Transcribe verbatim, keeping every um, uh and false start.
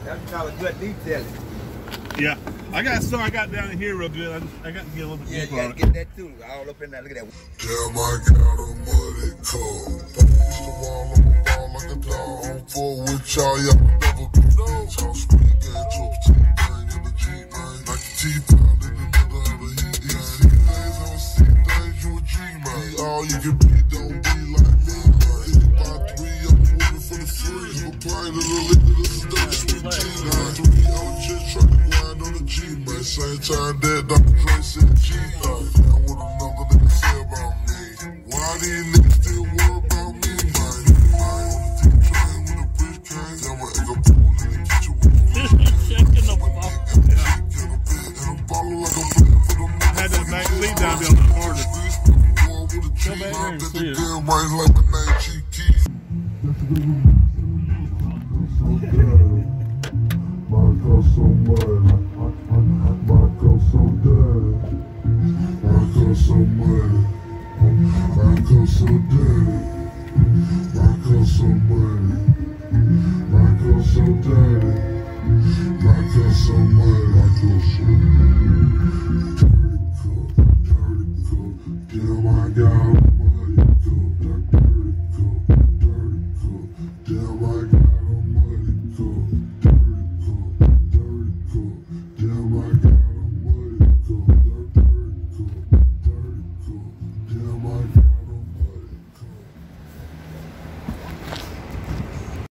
That's called a good detailing. Yeah, I got so I got down in here real good. I, just, I got to get a little bit yeah, deeper you on gotta it. get that too. All up in there. Look at that. Damn, I got a muddy cold. Push the wall on the ball like a dog. On full with y'all, y'all never be no. Talk squeak and drop T-Bang in the G-Man. Like a T-Pound in the middle of the heat. Yeah, see things, I don't see things, you a G-Man. Be all you can be, don't be like me. If by three, I'm moving for the free. If a pint of the liquor, this is the sweet G-Man. Three, I'm just trying to grind on the G-Man. Same time that Doctor Dre said G-Man. Now what another nigga say about me? Why these niggas still worry about me, man? I on the deep train with a bitch came. Now my egg a pool in the kitchen with a bitch came. Checking the My fuck. nigga and a chick and a bit. And I'm ballin' like I'm playing for the I had that back lead down there on the corner. Come back here and see it. Damn right like my name G-Key. My girl so muddy. My girl so dirty. My girl so muddy. My girl so dirty. My girl so muddy. My girl so dirty. My girl so muddy. My girl so dirty cook, dirty cook. Damn, I got